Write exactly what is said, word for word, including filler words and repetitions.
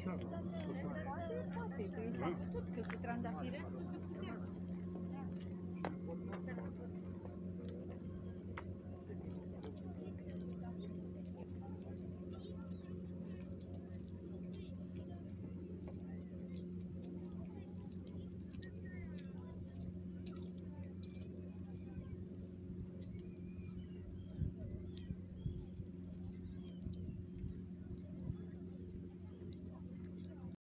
Așa. Poate, poate, că s-a putut, că cu trandafire se putea.